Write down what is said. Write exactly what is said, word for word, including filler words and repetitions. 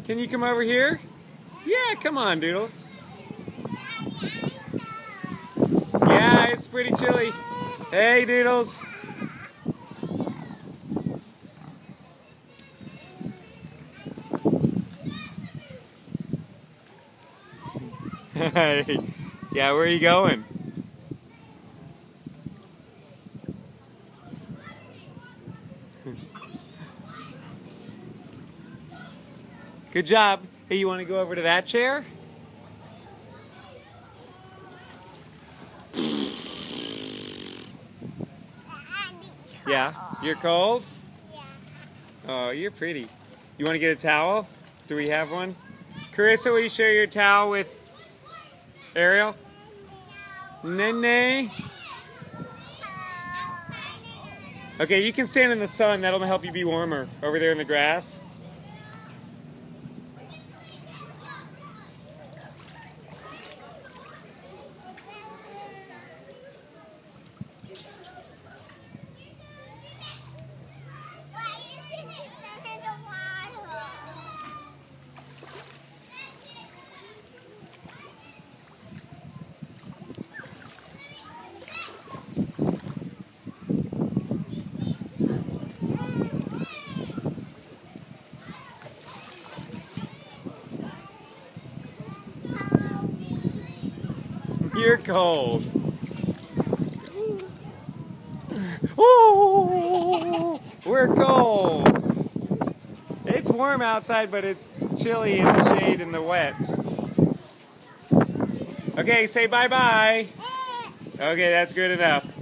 Can you come over here? Yeah, come on, Doodles. Yeah, it's pretty chilly. Hey, Doodles. Yeah, where are you going? Good job. Hey, you want to go over to that chair? Yeah, you're cold? Yeah. Oh, you're pretty. You want to get a towel? Do we have one? Carissa, will you share your towel with Ariel? Nene? Okay, you can stand in the sun. That'll help you be warmer. Over there in the grass. You're cold. Ooh, we're cold. It's warm outside, but it's chilly in the shade and the wet. Okay, say bye-bye. Okay, that's good enough.